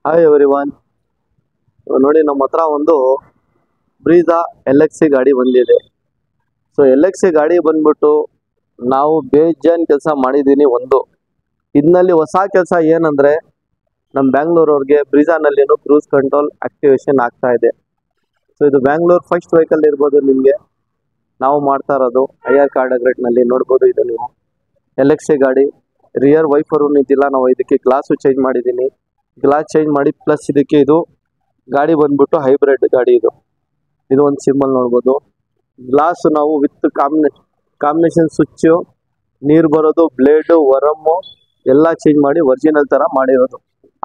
Hi everyone, ನೋಡಿ ನಮ್ಮ ಹತ್ರ ಒಂದು ಬ್ರೀಜಾ LXC ಗಾಡಿ ಬಂದಿದೆ. ಸೊ LXC ಗಾಡಿ ಬಂದ್ಬಿಟ್ಟು ನಾವು ಬೇಜಾನ್ ಕೆಲಸ ಮಾಡಿದ್ದೀನಿ. ಇದರಲ್ಲಿ ಹೊಸ ಕೆಲಸ ಏನಂದ್ರೆ ನಮ್ಮ ಬ್ಯಾಂಗ್ಳೂರವ್ರಿಗೆ ಬ್ರೀಜಾನಲ್ಲಿನೂ ಕ್ರೂಸ್ ಕಂಟ್ರೋಲ್ ಆಕ್ಟಿವೇಶನ್ ಆಗ್ತಾ ಇದೆ. ಸೊ ಇದು ಬ್ಯಾಂಗ್ಳೂರ್ ಫಸ್ಟ್ ವೆಹಿಕಲ್ ಇರ್ಬೋದು ನಿಮಗೆ ನಾವು ಮಾಡ್ತಾ ಇರೋದು. IR ಕಾರ್ಡ್ ಅಗ್ರೇಟ್ನಲ್ಲಿ ನೋಡ್ಬೋದು. ಇದು ನೀವು LXC ಗಾಡಿ ರಿಯರ್ ವೈಫರು ನಿಂತಿಲ್ಲ, ನಾವು ಇದಕ್ಕೆ ಗ್ಲಾಸು ಚೇಂಜ್ ಮಾಡಿದ್ದೀನಿ. ಗ್ಲಾಸ್ ಚೇಂಜ್ ಮಾಡಿ ಪ್ಲಸ್ ಇದಕ್ಕೆ ಇದು ಗಾಡಿ ಬಂದ್ಬಿಟ್ಟು ಹೈಬ್ರಿಡ್ ಗಾಡಿ. ಇದು ಒಂದು ಸಿಂಬಲ್ ನೋಡ್ಬೋದು. ಗ್ಲಾಸ್ ನಾವು ವಿತ್ ಕಾಂಬಿನೇಷನ್ ಸ್ವಿಚ್ಚು, ನೀರು ಬರೋದು, ಬ್ಲೇಡು, ವರಮ್ಮು ಎಲ್ಲ ಚೇಂಜ್ ಮಾಡಿ ಒರಿಜಿನಲ್ ಥರ ಮಾಡಿರೋದು.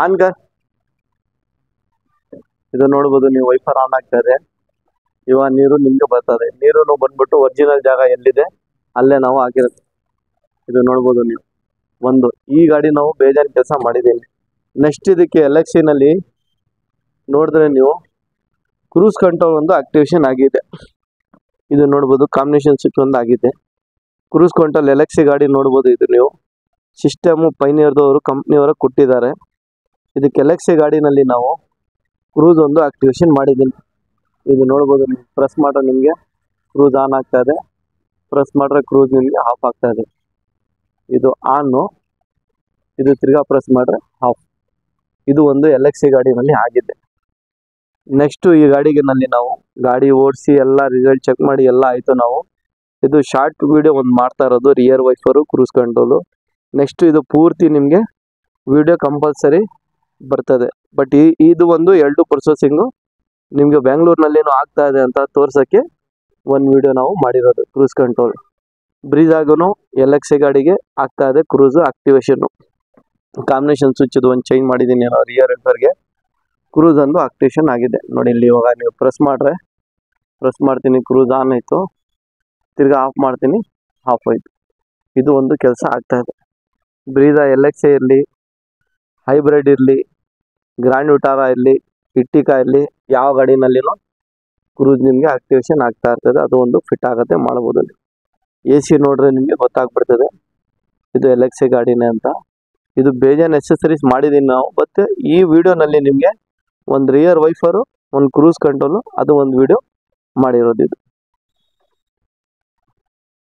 ಇದು ನೋಡ್ಬೋದು ನೀವು, ವೈಫರ್ ಆನ್ ಆಗ್ತಾ ಇದೆ. ಇವಾಗ ನೀರು ನಿಮಗೆ ಬರ್ತದೆ. ನೀರು ಬಂದ್ಬಿಟ್ಟು ಒರಿಜಿನಲ್ ಜಾಗ ಎಲ್ಲಿದೆ ಅಲ್ಲೇ ನಾವು ಹಾಕಿರೋದು. ಇದು ನೋಡ್ಬೋದು ನೀವು. ಈ ಗಾಡಿ ನಾವು ಬೇಜಾನ್ ಕೆಲಸ ಮಾಡಿದ್ದೀನಿ. ನೆಕ್ಸ್ಟ್ ಇದಕ್ಕೆ LXC ನೋಡಿದ್ರೆ ನೀವು ಕ್ರೂಸ್ ಕಂಟ್ರೋಲ್ ಒಂದು ಆಕ್ಟಿವೇಶನ್ ಆಗಿದೆ. ಇದು ನೋಡ್ಬೋದು, ಕಾಂಬಿನೇಷನ್ ಸ್ವಿಚ್ ಒಂದು ಆಗಿದೆ. ಕ್ರೂಸ್ ಕಂಟ್ರೋಲ್ LXC ಗಾಡಿ ನೋಡ್ಬೋದು. ಇದು ನೀವು ಸಿಸ್ಟಮು ಪೈನಿಯರ್ದವರು ಕಂಪ್ನಿಯವರು ಕೊಟ್ಟಿದ್ದಾರೆ. ಇದಕ್ಕೆ LXC ಗಾಡಿನಲ್ಲಿ ನಾವು ಕ್ರೂಸ್ ಒಂದು ಆಕ್ಟಿವೇಶನ್ ಮಾಡಿದ್ದೀನಿ. ಇದು ನೋಡ್ಬೋದು ನೀವು, ಪ್ರೆಸ್ ಮಾಡ್ರೆ ನಿಮಗೆ ಕ್ರೂಸ್ ಆನ್ ಆಗ್ತಾ ಇದೆ, ಪ್ರೆಸ್ ಮಾಡ್ರೆ ಕ್ರೂಸ್ ನಿಮಗೆ ಆಫ್ ಆಗ್ತಾ ಇದೆ. ಇದು ಆನು, ಇದು ತಿರ್ಗಾ ಪ್ರೆಸ್ ಮಾಡ್ರೆ ಆಫ್. ಇದು ಒಂದು LXC ಗಾಡಿನಲ್ಲಿ ಆಗಿದೆ. ನೆಕ್ಸ್ಟು ಈ ನಾವು ಗಾಡಿ ಓಡಿಸಿ ಎಲ್ಲ ರಿಸಲ್ಟ್ ಚೆಕ್ ಮಾಡಿ ಎಲ್ಲ ಆಯಿತು. ನಾವು ಇದು ಶಾರ್ಟ್ ವಿಡಿಯೋ ಒಂದು ಮಾಡ್ತಾ ಇರೋದು, rear wiper cruise control. Next ಇದು ಪೂರ್ತಿ ನಿಮಗೆ ವಿಡಿಯೋ ಕಂಪಲ್ಸರಿ ಬರ್ತದೆ. ಬಟ್ ಇದು ಒಂದು 2 ಪ್ರೊಸೆಸಿಂಗು ನಿಮಗೆ ಬ್ಯಾಂಗ್ಳೂರ್ನಲ್ಲೇನು ಆಗ್ತಾ ಇದೆ ಅಂತ ತೋರ್ಸೋಕ್ಕೆ ಒಂದು ವಿಡಿಯೋ ನಾವು ಮಾಡಿರೋದು. ಕ್ರೂಸ್ ಕಂಟ್ರೋಲ್ ಬ್ರೀಜಾಗೂ LXC ಗಾಡಿಗೆ ಆಗ್ತಾ ಇದೆ ಕ್ರೂಸು ಆಕ್ಟಿವೇಶನ್ನು. ಕಾಂಬಿನೇಷನ್ ಸ್ವಿಚ್ ಇದು ಒಂದು ಚೇಂಜ್ ಮಾಡಿದ್ದೀನಿ ನಾನು ರಿಯರ್ ಎಂಪರ್ಗೆ. ಕ್ರೂಸ್ ಒಂದು ಆಕ್ಟಿವೇಶನ್ ಆಗಿದೆ ನೋಡಿ. ಇಲ್ಲಿ ಇವಾಗ ನೀವು ಪ್ರೆಸ್ ಮಾಡ್ತೀನಿ, ಕ್ರೂಸ್ ಆನ್ ಆಯಿತು. ತಿರ್ಗಾ ಆಫ್ ಮಾಡ್ತೀನಿ, ಆಫ್ ಆಯಿತು. ಇದು ಒಂದು ಕೆಲಸ ಆಗ್ತಾ ಇದೆ. ಬ್ರೀಜಾ LXC ಇರಲಿ, ಹೈಬ್ರಿಡ್ ಇರಲಿ, ಗ್ರ್ಯಾಂಡ್ ವಿಟಾರಾ ಇರಲಿ, ಇಟ್ಟಿಕಾ ಇರಲಿ, ಯಾವ ಗಾಡಿನಲ್ಲಿನೂ ಕ್ರೂಸ್ ನಿಮಗೆ ಆಕ್ಟಿವೇಶನ್ ಆಗ್ತಾ ಇರ್ತದೆ. ಅದು ಒಂದು ಫಿಟ್ ಆಗುತ್ತೆ, ಮಾಡ್ಬೋದು. AC ನೋಡ್ರೆ ನಿಮಗೆ ಗೊತ್ತಾಗ್ಬಿಡ್ತದೆ ಇದು LXC ಗಾಡಿನೇ ಅಂತ. ಇದು ಬೇಜಾನ್ ಎಕ್ಸೆಸರೀಸ್ ಮಾಡಿದ್ದೀನಿ ನಾವು. ಮತ್ತು ಈ ವಿಡಿಯೋನಲ್ಲಿ ನಿಮಗೆ ಒಂದು ರಿಯರ್ ವೈಫರು, ಒಂದು ಕ್ರೂಸ್ ಕಂಟ್ರೋಲು, ಅದು ಒಂದು ವಿಡಿಯೋ ಮಾಡಿರೋದು ಇದು.